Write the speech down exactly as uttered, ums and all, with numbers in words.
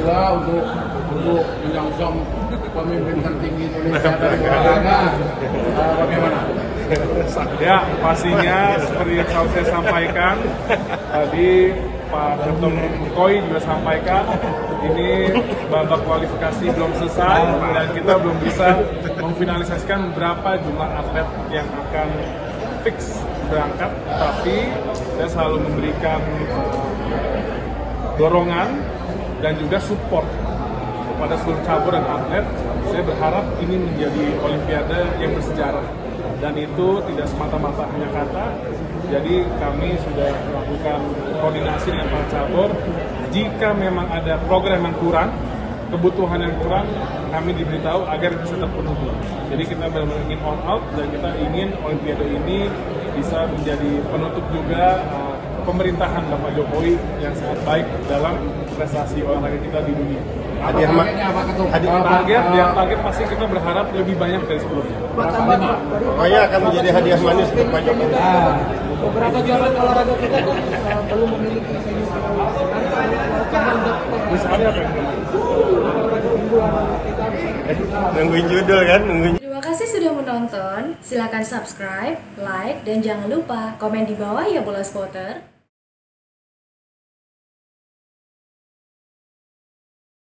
juga untuk untuk menyongsong pemimpin tertinggi Indonesia dari olahraga. Uh, bagaimana? Ya, pastinya seperti yang saya sampaikan tadi, Pak Ketum Koi juga sampaikan ini babak kualifikasi belum selesai dan kita belum bisa memfinalisasikan berapa jumlah atlet yang akan fix berangkat, tapi saya selalu memberikan dorongan dan juga support kepada seluruh cabur dan atlet. Saya berharap ini menjadi olimpiade yang bersejarah dan itu tidak semata-mata hanya kata. Jadi kami sudah melakukan koordinasi dengan para cabur. Jika memang ada program yang kurang, kebutuhan yang kurang, kami diberitahu agar bisa terpenuhi. Jadi kita benar-benar ingin all out dan kita ingin olimpiade ini bisa menjadi penutup juga uh, pemerintahan Bapak Jokowi yang sangat baik dalam prestasi olahraga kita di dunia. Hadiah apa ketum? Hadiah target, yang target pasti kita berharap lebih banyak dari sebelumnya. Pokoknya akan menjadi hadiah manis untuk Pak Jokowi. Nah, beberapa cabang olahraga kita kan uh, belum memiliki finish. Misalnya apa yang Nungguin judul kan? Nungguin. Terima kasih sudah menonton. Silakan subscribe, like, dan jangan lupa komen di bawah ya bola spotter.